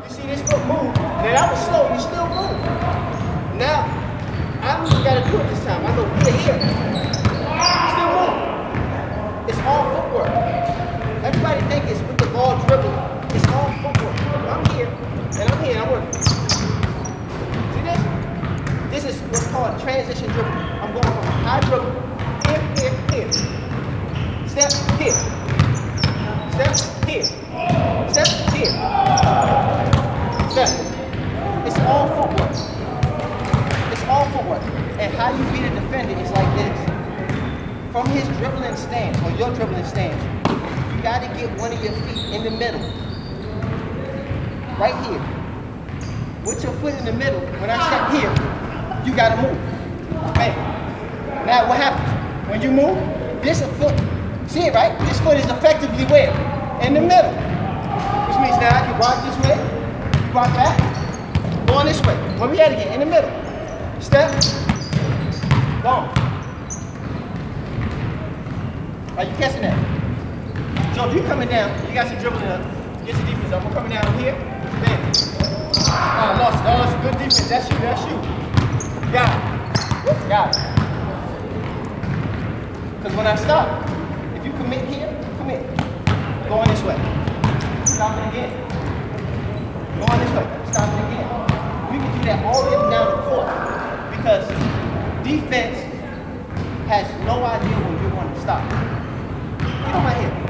You see this foot move. Now that was slow, you still move. Now, I don't even gotta do it this time. I know we're here. Still move. It's all footwork. Everybody think it's with the ball dribble. It's all footwork. I'm here, and I'm here, and I'm working. See this? This is what's called transition dribble. I'm going from a high dribble, here, here, here. Step, here. Step, here. Step, here. Step. It's all footwork. It's all footwork. And how you beat a defender is like this. From his dribbling stance, or your dribbling stance, you got to get one of your feet in the middle. Right here. With your foot in the middle, when I step here, you got to move. Bam. Now what happens? When you move, this a foot. See it, right? This foot is effectively where? In the middle. Which means now I can walk this way, walk back, go on this way. Where we at again? In the middle. Step. Boom. Are you catching that? So if you're coming down, you got some dribbling up, get your defense up. We're coming down here. Bam. Lost. Oh, it's a good defense. That's you. That's you. Got it. Got it. Because when I stop, if you commit here, commit. Going this way. Stop it again. Going this way. Stop it again. We can do that all the way up down the court. Because defense has no idea when you're going to stop. Get on my head.